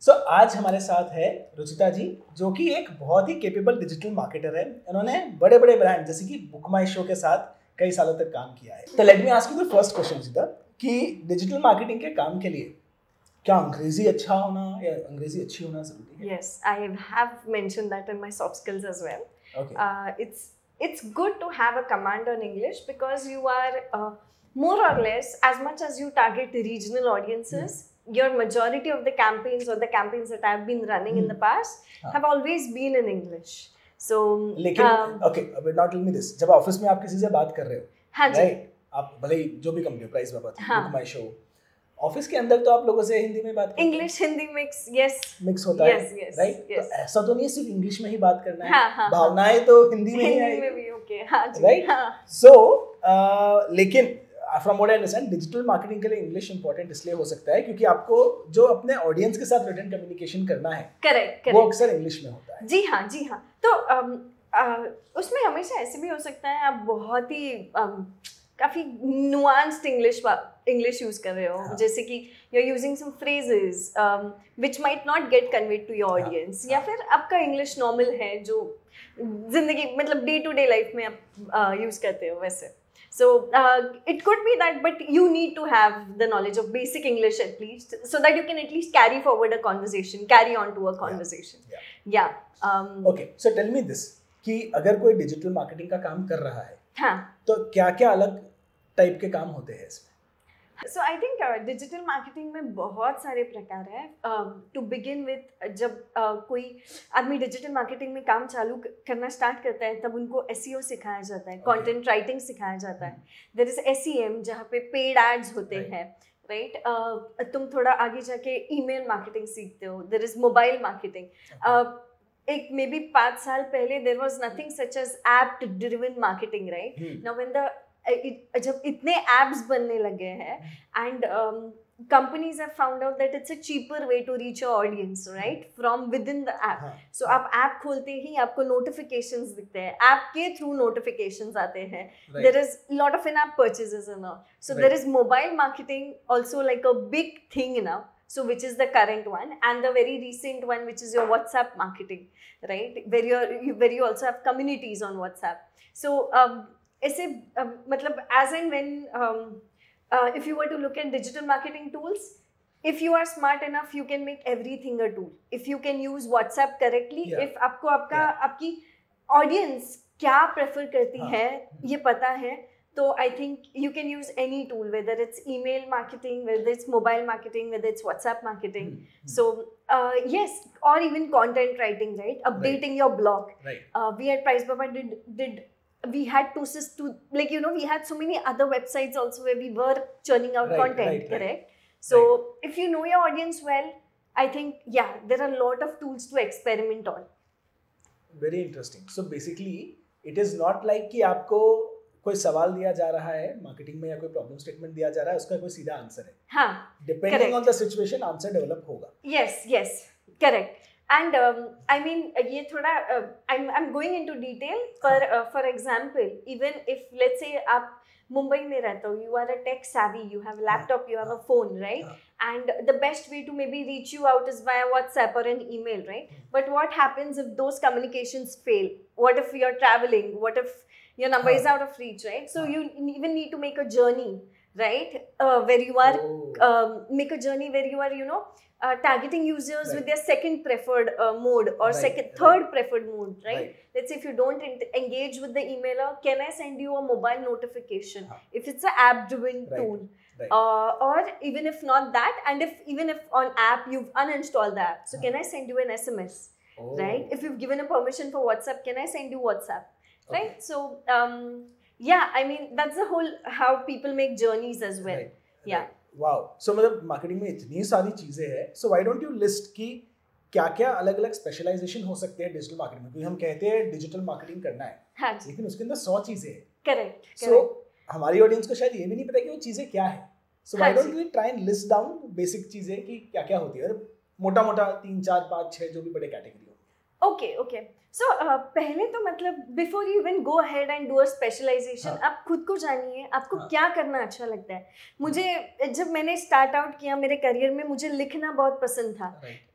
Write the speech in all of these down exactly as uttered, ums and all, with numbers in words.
सो so, आज हमारे साथ है रुचिता जी, जो कि एक बहुत ही केपेबल डिजिटल मार्केटर है। इन्होंने बड़े बड़े ब्रांड जैसे कि बुक माई शो के साथ कई सालों तक काम किया है। तो let me ask you the first question Ruchita, कि डिजिटल मार्केटिंग के काम के लिए क्या अंग्रेजी अच्छा होना या अंग्रेजी अच्छी होना जरूरी है? Yes, I have mentioned that in my soft skills as well. Okay. Uh, it's it's good to have a command on English because you are uh, more or less, as much as you target regional audiences, mm. your majority of the campaigns or the campaigns that I've been running mm. in the past हाँ. have always been in English. So, लेकिन um, okay, now tell me this, जब office में आप किसी से बात कर रहे हो, हाँ जी, right? आप भले ही जो भी कंपनी प्राइस में बात करो, बुक माई शो, ऑफिस के अंदर तो आप लोगों से हिंदी में बात करते हैं। English Hindi mix, yes mix होता yes, है, yes, राइट? yes. तो ऐसा तो नहीं है सिर्फ इंग्लिश में ही बात करना है, हाँ, हाँ, भावनाएं तो हिंदी में ही हिंदी आएगी, में भी ओके, हाँ जी, राइट? हाँ. सो लेकिन from what I understand digital marketing के लिए इंग्लिश इंपॉर्टेंट इसलिए हो सकता है क्योंकि आपको जो अपने ऑडियंस के साथ रिटन कम्युनिकेशन करना है, करेक्ट वो अक्सर इंग्लिश में होता है। जी हाँ, जी हाँ. तो um, uh, उसमें हमेशा ऐसे भी हो सकता है आप बहुत ही um, काफी नुआंस्ड इंग्लिश इंग्लिश यूज कर रहे हो, हाँ. जैसे कि you are using some phrases which might not get conveyed to your audience, या फिर आपका इंग्लिश नॉर्मल है जो जिंदगी मतलब डे टू डे लाइफ में आप यूज uh, करते हो वैसे. So uh, it could be that, but you need to have the knowledge of basic English at least, so that you can at least carry forward a conversation, carry on to a conversation. Yeah. yeah. yeah. Um, okay. So tell me this, कि अगर कोई digital marketing का काम कर रहा है, हाँ. तो क्या क्या अलग टाइप के काम होते हैं इसमें? So I think digital marketing में बहुत सारे प्रकार है. टू बिगिन विथ, जब uh, कोई आदमी डिजिटल मार्केटिंग में काम चालू करना स्टार्ट करता है तब उनको एसईओ सिखाया जाता है, कंटेंट राइटिंग सिखाया जाता है. देयर इज एसईएम जहाँ पे पेड एड्स होते हैं, राइट? तुम थोड़ा आगे जाके ईमेल मार्केटिंग सीखते हो. There is mobile marketing. एक मे बी पाँच साल पहले there was nothing such as app driven marketing, right? Now when the जब इतने एप्स बनने लगे हैं and companies have found out that it's a cheaper way to reach your audience, right, from within the app. So आप app खोलते ही आपको notifications दिखते हैं, ऐप के थ्रू नोटिफिकेशंस आते हैं. There is lot of in app purchases and all. So there is mobile marketing also like a big thing now. So which is the current one, and the very recent one which is your WhatsApp marketing, right? Where you're, you where you also have communities on WhatsApp. So um, ऐसे uh, मतलब as and when um, uh, if you were to look at digital marketing tools, if you are smart enough, you can make everything a tool. If you can use WhatsApp correctly, yeah. if आपको आपका yeah. आपकी audience क्या prefer करती हाँ. है ये पता है, तो I think you can use any tool, whether it's email marketing, whether it's mobile marketing, whether it's WhatsApp marketing. Mm-hmm. So uh, yes, or even content writing, right? Updating right. your blog. Right. Uh, we at Price Baba did did we had to to like you know we had so many other websites also where we were churning out right, content, right, correct? Right. So right. if you know your audience well, I think yeah, there are a lot of tools to experiment on. Very interesting. So basically, it is not like कि आपको कोई सवाल दिया जा रहा है marketing में या कोई प्रॉब्लम स्टेटमेंट दिया जा रहा है, उसका कोई सीधा आंसर है. हाँ, depending on the situation answer develop होगा. Yes yes correct. And I mean ये थोड़ा I am going into detail, पर for example even if let's say आप मुंबई में रहते हो, you are a tech savvy, you have a laptop, you have a phone, right? And the best way to maybe reach you out is via WhatsApp or an email, right? But what happens if those communications fail? What if you're traveling? What if your number is out of reach, right? So you even need to make a journey, right? Uh, where you are, oh. um, make a journey where you are, you know, uh, targeting users right. with their second preferred uh, mode or right. second, third right. preferred mode, right? right? Let's say if you don't engage with the emailer, can I send you a mobile notification? Huh. If it's an app-driven right. tool. Right. Uh, or even if not that, and if even if on app you've uninstalled the app, so huh. can I send you an S M S, oh. right? If you've given a permission for WhatsApp, can I send you WhatsApp, okay. right? So um, yeah, I mean that's the whole how people make journeys as well. Right. Yeah. Right. Wow. So मतलब marketing में इतनी सारी चीजें हैं, so why don't you list की क्या क्या अलग अलग स्पेशलाइजेशन हो सकते हैं डिजिटल मार्केटिंग में? क्योंकि हम कहते हैं डिजिटल मार्केटिंग करना है, हाँ, लेकिन उसके अंदर सौ चीजें हैं. करेक्ट. सो हमारी ऑडियंस को शायद ये भी नहीं पता कि वो चीजें क्या है. So why don't we try and list down basic चीजें कि क्या क्या होती है, मोटा मोटा तीन चार पाँच छह जो भी बड़े कैटेगरी हो. Okay okay. So so, uh, पहले तो मतलब before you even go ahead and do a specialization, आप खुद को जानिए आपको हाँ. क्या करना अच्छा लगता है. मुझे जब मैंने स्टार्ट आउट किया मेरे करियर में, मुझे लिखना बहुत पसंद था. right.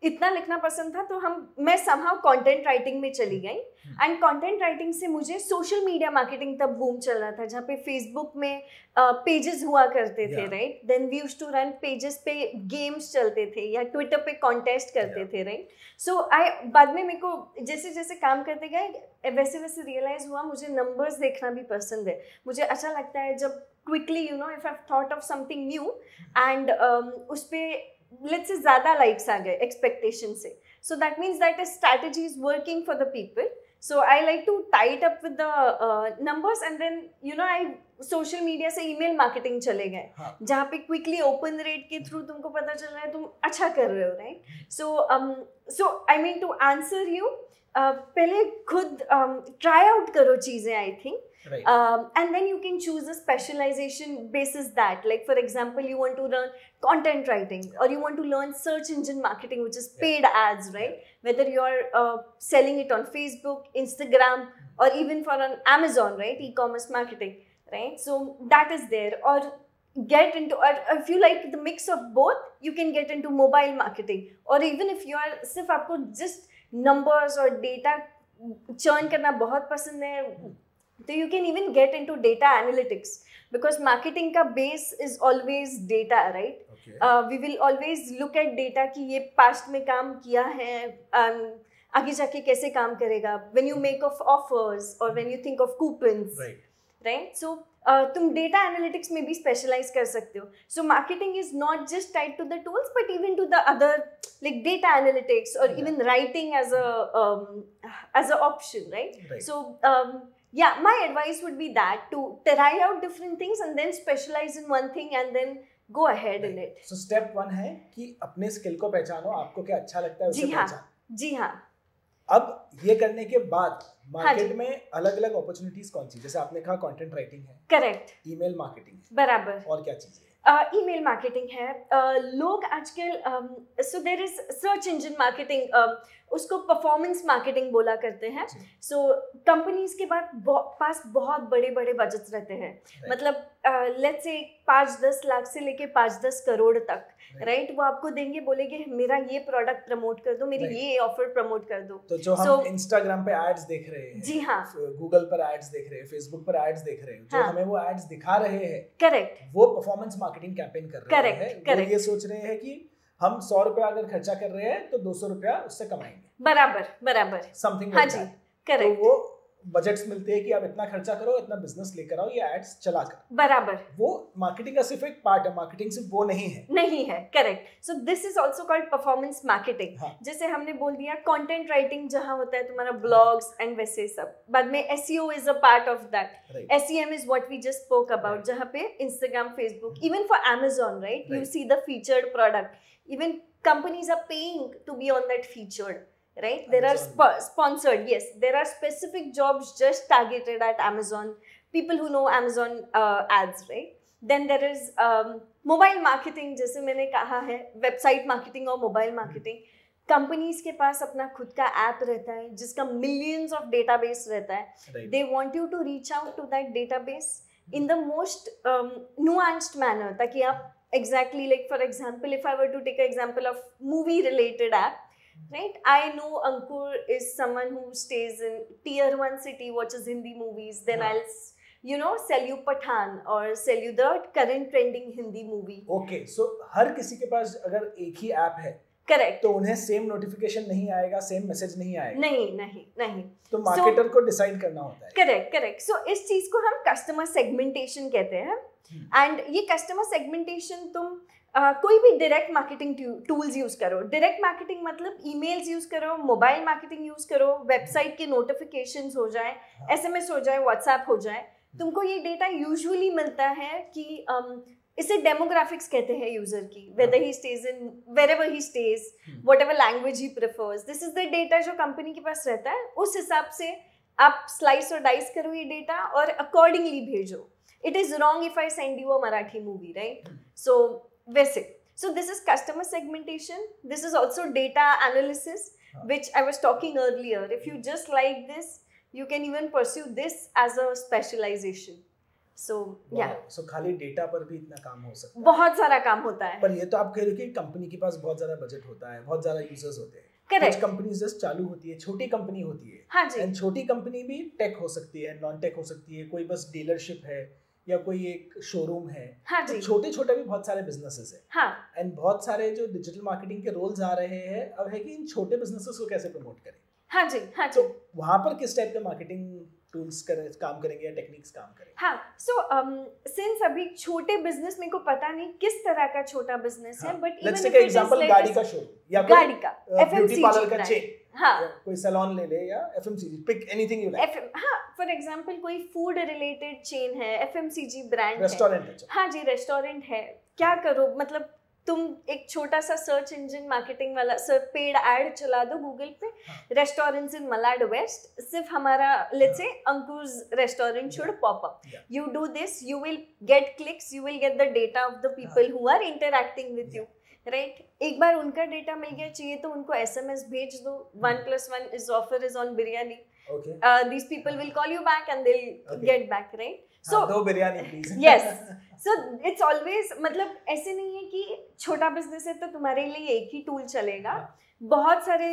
इतना लिखना पसंद था, तो हम मैं somehow कंटेंट राइटिंग में चली गई। एंड कंटेंट राइटिंग से मुझे सोशल मीडिया मार्केटिंग तब बूम चल रहा था, जहाँ पे फेसबुक में पेजेस uh, हुआ करते थे, right. Then we used to run pages पे गेम्स चलते थे या ट्विटर पे कॉन्टेस्ट करते yeah. थे, राइट। सो आई बाद में मेरे को जैसे जैसे काम करते गए वैसे वैसे रियलाइज हुआ मुझे नंबर्स देखना भी पसंद है। मुझे अच्छा लगता है जब quickly you know if I thought of something new and उस पर लेट्स से ज़्यादा लाइक्स आ गए एक्सपेक्टेशन से, so that means that a strategy is working for the people. So I like to tie it up with the uh, numbers and then you know I social media से email marketing चले गए, हाँ. जहाँ पे quickly open rate के through तुमको पता चल रहा है तुम अच्छा कर रहे हो, right. So so I mean to answer you, पहले खुद ट्राई um, आउट करो चीज़ें, I think, right. um, and then you can choose a specialization basis that, like for example you want to learn content writing or you want to learn search engine marketing, which is paid yeah. ads, right, yeah. whether you're uh, selling it on Facebook, Instagram, or even for on Amazon, right, e-commerce marketing, right, so that is there. Or get into, or if you like the mix of both, you can get into mobile marketing, or even if you are सिर्फ आपको just numbers और data churn करना बहुत पसंद है, तो you can even get into data analytics, because marketing का base is always data, right? Okay. Uh, we will always look at data कि ये past में काम किया है, um, आगे जाके कैसे काम करेगा, when you make of offers or when you think of coupons, right? Right? So uh, तुम data analytics में भी specialize कर सकते हो. So marketing is not just tied to the tools, but even to the other like data analytics or yeah. even writing as a um, as an option, right? Right. So um, yeah, my advice would be that to try out different things and then specialize in one thing and then go ahead right. in it. So step one है कि अपने skill को पहचानो, आपको क्या अच्छा लगता है उसे पहचानो। जी हाँ। अब ये करने के बाद मार्केट हाँ में अलग अलग अपॉर्चुनिटीज कौन सी, जैसे आपने कहा कंटेंट राइटिंग है, करेक्ट, ईमेल मार्केटिंग बराबर, और क्या चीज़ है? ईमेल uh, मार्केटिंग है, uh, लोग आजकल so there is search engine marketing, उसको परफॉर्मेंस मार्केटिंग बोला करते हैं। सो कंपनीज के बाद पास बहुत बड़े बड़े बजट्स रहते हैं, right. मतलब लेट्स से पाँच दस लाख से लेके पाँच दस करोड़ तक, राइट right. right? वो आपको देंगे, बोलेंगे मेरा ये प्रोडक्ट प्रमोट कर दो, मेरी right. ये ऑफर प्रमोट कर दो। तो जो so, हम इंस्टाग्राम पे एड्स देख रहे हैं, जी हाँ, गूगल पर एड्स देख रहे हैं, फेसबुक पर एड्स देख रहे हैं, जो हाँ. हमें वो एड्स दिखा रहे हैं, करेक्ट, वो परफॉर्मेंस मार्केटिंग कैंपेन कर रहे correct, हैं। correct. वो ये सोच रहे हैं कि हम सौ रुपया अगर खर्चा कर रहे हैं तो दो सौ रुपया उससे कमाएंगे, बराबर बराबर, समथिंग हाँ जी, करेक्ट। तो वो बजट्स मिलते हैं कि आप इतना खर्चा करो, इतना बिजनेस लेकर आओ, ये एड्स चला कर, बराबर। वो मार्केटिंग का सिर्फ एक पार्ट है, मार्केटिंग सिर्फ वो नहीं है, नहीं है, correct. So this is also called performance marketing. जैसे हमने बोल दिया कंटेंट राइटिंग जहां होता है तुम्हारा ब्लॉग्स एंड वैसे सब, बाद में SEO is a part of that, SEM is what we just spoke about, जहां पे Instagram, Facebook, even for Amazon, right, you see the featured product, even companies are paying to be on that featured, right? There are sp- sponsored, yes, there are specific jobs just targeted at Amazon, people who know Amazon uh, ads, right? Then there is um, mobile marketing, जैसे मैंने कहा है, website marketing और mobile marketing. Companies के पास अपना खुद का ऐप रहता है जिसका मिलियंस ऑफ डेटाबेस रहता है, they want you to reach out to that database in the most nuanced manner, ताकि आप exactly, like for example, if I were to take an example of movie related app, right, I know Ankur is someone who stays in tier one city, watches Hindi movies, then yeah. I'll you know sell you Pathan or sell you the current trending Hindi movie. Okay, so हर किसी के पास अगर एक ही app है, correct, तो उन्हें same notification नहीं आएगा, same message नहीं आएगा, नहीं नहीं नहीं, तो मार्केटर so, को डिसाइड करना होता है। Correct correct. सो इस चीज को हम कस्टमर सेगमेंटेशन कहते हैं, एंड ये कस्टमर सेगमेंटेशन तुम uh, कोई भी डायरेक्ट मार्केटिंग टूल्स यूज करो, डायरेक्ट मार्केटिंग मतलब ईमेल्स यूज करो, मोबाइल मार्केटिंग यूज करो, वेबसाइट के नोटिफिकेशंस हो जाए, एसएमएस हो जाए, व्हाट्सएप हो जाए, तुमको ये डेटा यूजुअली मिलता है कि um, इसे डेमोग्राफिक्स कहते हैं यूजर की, whether he stage in wherever he stage, whatever language he prefers, this is the data जो कंपनी के पास रहता है, उस हिसाब से आप स्लाइस और डाइस करो ये डेटा और अकॉर्डिंगली भेजो। It is wrong if I send you a Marathi movie, right? So, basic. So this is customer segmentation. This is also data analysis, which I was talking earlier. If you just like this, you can even pursue this as a specialization. सो या सो खाली data पर भी इतना काम हो सकता है, बहुत सारा काम होता है। पर ये तो आप कह रहे हो कि कंपनी के पास बहुत ज्यादा बजट होता है, बहुत ज्यादा यूजर्स होते हैं। करेक्ट। कुछ कंपनीज जस्ट चालू होती है, छोटी कंपनी होती है, हाँ जी, एंड छोटी कंपनी भी टेक हो सकती है, नॉन टेक हो सकती है, कोई बस डीलरशिप है या कोई एक शोरूम है। हाँ तो जी, छोटे छोटे भी बहुत सारे बिजनेसेस है, हाँ एंड बहुत सारे जो डिजिटल मार्केटिंग के रोल्स आ रहे हैं अब है कि इन छोटे बिजनेसेस को कैसे प्रमोट करें। हाँ जी, हाँ जी। तो वहां पर किस टाइप के मार्केटिंग टूल्स करें, काम करेंगे या टेक्निक्स काम करेंगे? हाँ, सो सिंस अभी छोटे बिजनेस मेरे को पता नहीं किस तरह का छोटा बिजनेस है, बट लेट्स टेक एग्जांपल गाड़ी का शोरूम या गाड़ी का ब्यूटी पार्लर का चेन, हाँ कोई सैलून ले ले या FMCG, pick anything you like. हाँ, फॉर एग्जांपल कोई फूड रिलेटेड चेन है, एफएमसीजी ब्रांड है, रेस्टोरेंट है, हाँ जी रेस्टोरेंट है, क्या करो मतलब तुम एक छोटा सा सर्च इंजन मार्केटिंग वाला सर्च पेड ऐड चला दो गूगल पे, रेस्टोरेंट्स इन मलाड वेस्ट, सिर्फ हमारा let's say Ankur's restaurant should pop up, you do this, you will get clicks, you will get the data of the people who are interacting with you, right. एक बार उनका data मिल गया, चाहिए तो उनको एसएमएस भेज दो, one plus one is offer is on biryani, these people will call you back and they will get back, right. So two biryani please. Yes, so it's always मतलब ऐसे नहीं है कि छोटा बिजनेस है तो तुम्हारे लिए एक ही टूल चलेगा, बहुत सारे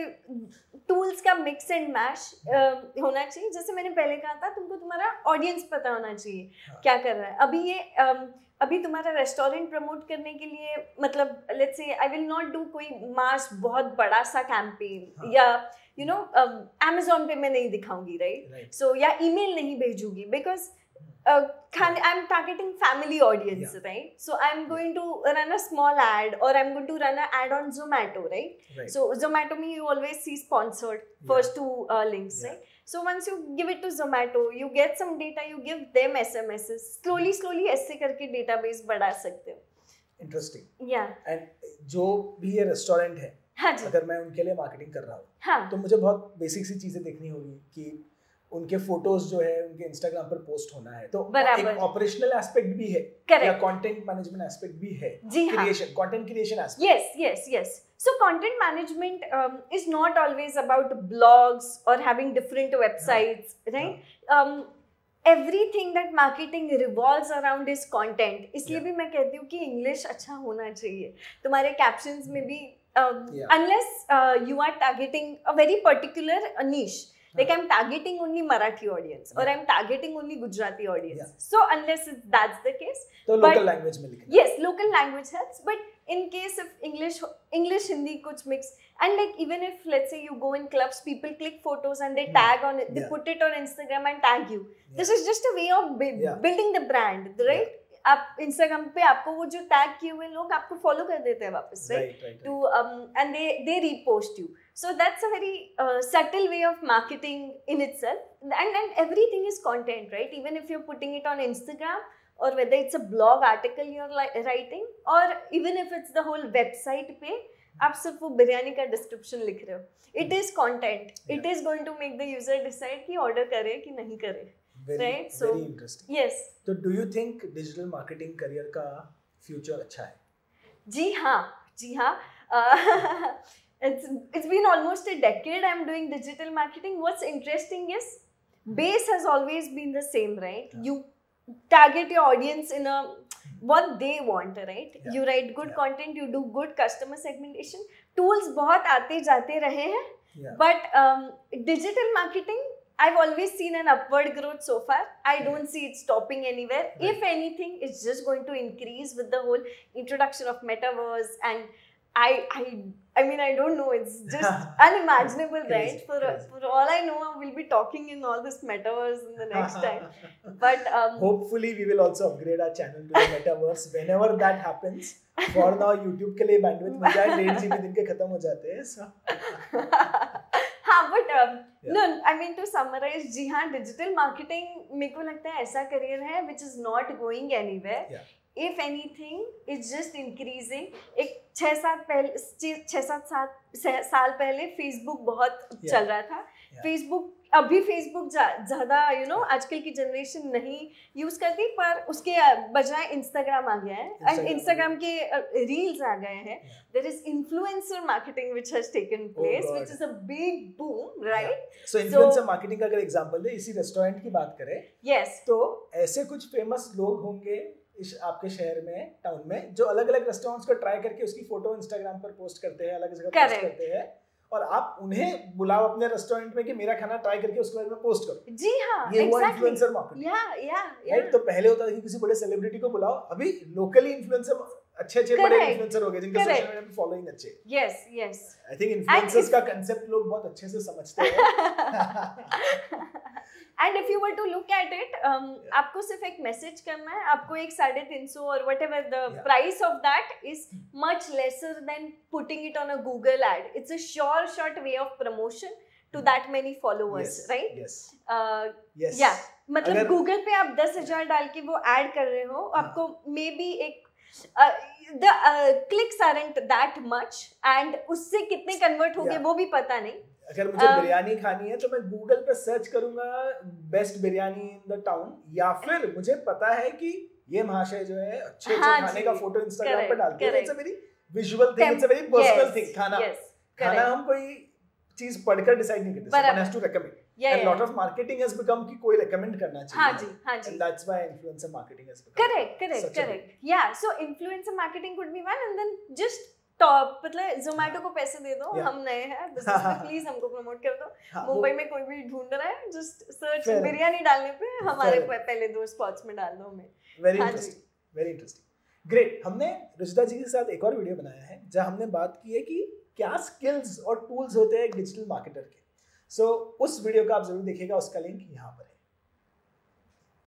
टूल्स का मिक्स एंड मैश होना चाहिए। जैसे मैंने पहले कहा था, तुमको तुम्हारा ऑडियंस पता होना चाहिए क्या कर रहा है। अभी ये um, अभी तुम्हारा रेस्टोरेंट प्रमोट करने के लिए मतलब let's say I will not do कोई मास बहुत बड़ा सा कैंपेन, या यू नो अमेज़न पे मैं नहीं दिखाऊंगी, राइट। सो या ईमेल नहीं भेजूंगी, because Uh, can, I'm targeting family audience, yeah. right? So I'm going to run a small ad, or I'm going to run an ad on Zomato, right? right. So Zomato me you always see sponsored first yeah. two uh, links, yeah. right? So once you give it to Zomato, you get some data, you give them S M Ses. Slowly, slowly ऐसे करके database बढ़ा सकते हो. Interesting. Yeah. And जो भी ये restaurant है, हाँ जी, अगर मैं उनके लिए मार्केटिंग कर रहा हूँ, हाँ, तो मुझे बहुत बेसिक सी चीजें देखनी होगी कि उनके फोटोज जो है उनके इंस्टाग्राम पर पोस्ट होना है, तो एक ऑपरेशनल एस्पेक्ट भी है, या कंटेंट मैनेजमेंट एस्पेक्ट भी है, creation, content creation aspect. Yes yes yes so content management is not always about blogs और having different websites, right. Everything that marketing revolves around is content. इसलिए भी मैं कहती हूँ कि इंग्लिश अच्छा होना चाहिए तुम्हारे कैप्शंस में भी, unless you are targeting a very particular niche. Like I'm targeting only Marathi audience, or I'm targeting only Gujarati audience. Yeah. So unless that's the case, तो local language में लिखना. Yes, local language helps. But in case if English, English Hindi कुछ mix, and like even if let's say you go in clubs, people click photos and they tag on it, they yeah. put it on Instagram and tag you. Yeah. This is just a way of bu yeah. building the brand, right? Yeah. आप Instagram पे आपको वो जो tag किए हुए लोग आपको follow कर देते हैं वापस, right, to and they they repost you. So that's a very uh, subtle way of marketing in itself, and and everything is content, right? Even if you're putting it on Instagram, or whether it's a blog article you're writing, or even if it's the whole website पे आप सिर्फ वो बिरयानी का description लिख रहे हो, it is content. Yeah. It is going to make the user decide कि order करे कि नहीं करे. Very, right? So, very interesting. Yes. तो do you think digital marketing career का future अच्छा है? जी हाँ, जी हाँ. Uh, it's it's been almost a decade I'm doing digital marketing. What's interesting is base has always been the same, right? Yeah. You target your audience in a what they want, right? Yeah. You write good yeah. content, you do good customer segmentation. Tools बहुत आते जाते रहे हैं, yeah. but um, digital marketing, I've always seen an upward growth so far. I don't see it stopping anywhere. Right. If anything, it's just going to increase with the whole introduction of metaverse, and I, I, I mean, I don't know. It's just unimaginable, right? For for all I know, we'll be talking in all this metaverse in the next time. But um, hopefully, we will also upgrade our channel to the metaverse whenever that happens. For now, YouTube के लिए bandwidth मिल जाए, डेढ़ GB दिन के खत्म हो जाते हैं. So. हाँ, but um, yeah. no, I mean to summarize, जी हाँ, digital marketing मेरे को लगता है ऐसा career है which is not going anywhere. Yeah. If anything, it's just increasing. एक छह सात पहले छह सात सात साल पहले Facebook बहुत yeah. चल रहा था. yeah. Facebook अभी फेसबुक ज़्यादा यू नो आजकल की जनरेशन नहीं यूज़ करती, पर उसके बजाय इंस्टाग्राम आ गया है एंड इंस्टाग्राम के रील्स आ गए हैं. There is influencer marketing which has taken place which is a big boom, right? So influencer marketing का अगर एग्जांपल दे, इसी रेस्टोरेंट की बात करें, यस, तो ऐसे कुछ फेमस लोग होंगे इस आपके शहर में, टाउन में, जो अलग अलग रेस्टोरेंट्स को ट्राई करके उसकी फोटो इंस्टाग्राम पर पोस्ट करते हैं, अलग जगह पोस्ट करते हैं, और आप उन्हें बुलाओ अपने रेस्टोरेंट में कि मेरा खाना ट्राई करके उसके बारे में पोस्ट करो. जी हाँ, ये हुआ इन्फ्लुएंसर मार्केटिंग. या या या तो पहले होता था कि किसी बड़े सेलिब्रिटी को बुलाओ, अभी लोकली इन्फ्लुएंसर अच्छे अच्छे बड़े इन्फ्लुएंसर हो गए जिनके सोशल मीडिया पे फॉलोइंग अच्छे. Yes yes, I think influencers का कांसेप्ट लोग बहुत अच्छे से समझते हैं. And if you were to look at it, आपको सिर्फ एक मैसेज करना है, आपको एक साढ़े तीन सौ और whatever the price of that is much lesser than putting it on a Google ad. It's a sure short way of promotion to that many followers, right? या मतलब गूगल पे आप दस हजार डाल के वो ऐड कर रहे हो, आपको मे बी एक the clicks aren't that much and उससे कितने कन्वर्ट हो गए वो भी पता नहीं. अगर मुझे uh, बिरयानी खानी है तो मैं गूगल पे सर्च करूंगा best biryani in the town, या फिर मुझे पता है कि ये महाशय जो है अच्छे अच्छे हाँ खाने का फोटो इंस्टाग्राम पे डालते हैं. It's a very visual thing, it's a very personal thing. खाना yes, खाना हम कोई चीज पढ़कर डिसाइड नहीं करते, someone has to recommend. Yeah, and lot of marketing has become कि कोई recommend करना चाहिए. हाँ जी, हाँ जी. And that's why influencer marketing has become correct, correct, correct. Yeah, so influencer marketing could be one, and then just top मतलब जोमेटो को पैसे दे दो, yeah. हम नए हैं बिजनेस में, प्लीज हमको प्रमोट कर दो. हाँ, मुंबई में कोई भी ढूंढ रहा है, जस्ट सर्च बिरयानी डालने पे हमारे पहले दो स्पॉट्स में डाल दो हमें. Very interesting, very interesting, great. हमने रुचिता जी के साथ एक और वीडियो बनाया है जहां हमने बात की है कि क्या स्किल्स और टूल्स होते हैं डिजिटल मार्केटर के. सो so, उस वीडियो का आप जरूर देखिएगा, उसका लिंक यहाँ पर है.